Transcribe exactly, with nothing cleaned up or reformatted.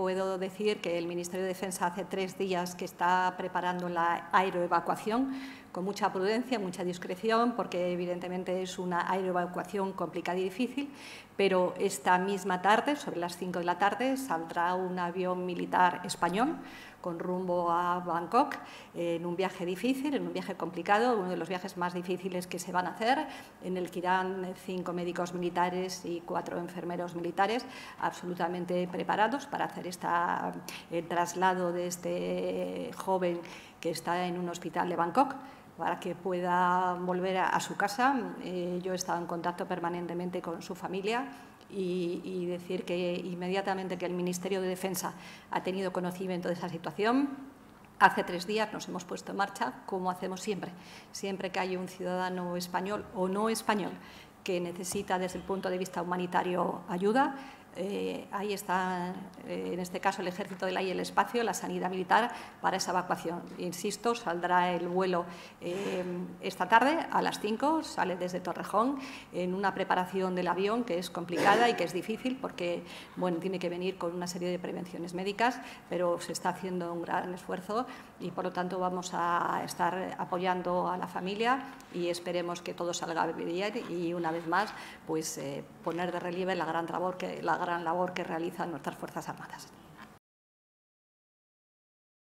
puedo decir que el Ministerio de Defensa hace tres días que está preparando la aeroevacuación con mucha prudencia, mucha discreción, porque evidentemente es una aeroevacuación complicada y difícil, pero esta misma tarde, sobre las cinco de la tarde, saldrá un avión militar español con rumbo a Bangkok, en un viaje difícil, en un viaje complicado, uno de los viajes más difíciles que se van a hacer, en el que irán cinco médicos militares y cuatro enfermeros militares absolutamente preparados para hacer esta, el traslado de este joven que está en un hospital de Bangkok, para que pueda volver a, a su casa. Eh, yo he estado en contacto permanentemente con su familia y, y decir que inmediatamente que el Ministerio de Defensa ha tenido conocimiento de esa situación, hace tres días nos hemos puesto en marcha, como hacemos siempre. Siempre que hay un ciudadano español o no español que necesita desde el punto de vista humanitario ayuda, Eh, ahí está, eh, en este caso, el Ejército del Aire y el Espacio, la Sanidad Militar, para esa evacuación. Insisto, saldrá el vuelo eh, esta tarde a las cinco, sale desde Torrejón, en una preparación del avión que es complicada y que es difícil porque bueno, tiene que venir con una serie de prevenciones médicas, pero se está haciendo un gran esfuerzo y, por lo tanto, vamos a estar apoyando a la familia y esperemos que todo salga bien y, una vez más, pues eh, poner de relieve la gran labor que la gran labor que realizan nuestras Fuerzas Armadas.